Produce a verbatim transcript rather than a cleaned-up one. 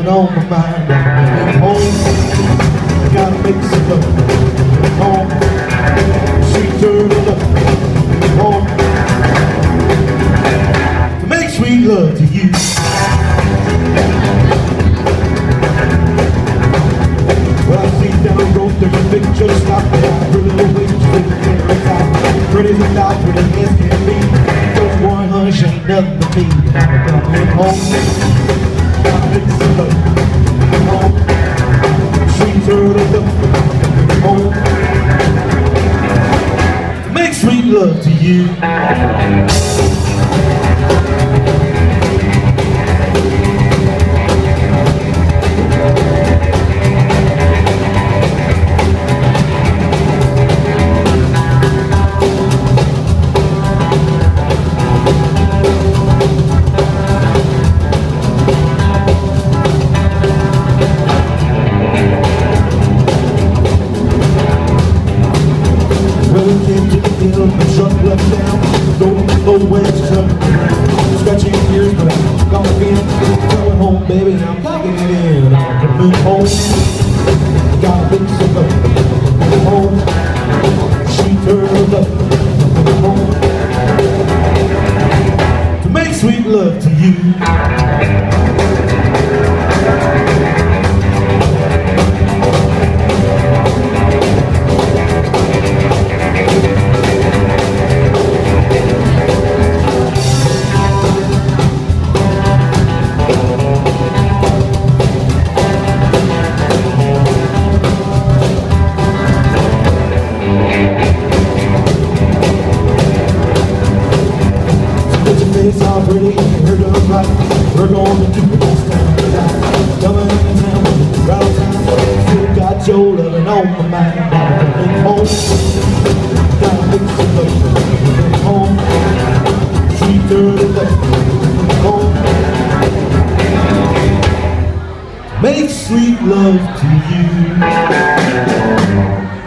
on my mind. I'm home, gotta make some love. Home, sweet turtle love. Home, to make sweet love to you. Well, I see down the road, there's a picture stop there. Pretty little waitress with the carrots out. Pretty as a dog with a hands can be. Those boy, honey, she ain't nothing to me. I'm coming home, gotta make some love. Home, sweet turtle love. Home, to make sweet love to you. Shut left down, don't know where to turn. Scratching your ears, but I'm gonna be going home, baby. I'm taking it in. I'm coming home. Gotta fix some love. Home, sweet turtle love. Home, to make sweet love to you. It's already heard of right. We're gonna do this time tonight. Coming in town, right on time. Still got your loving on my mind. I'm coming home, gotta fix some love. Coming home, sweet turtle love. Home, make sweet love to you.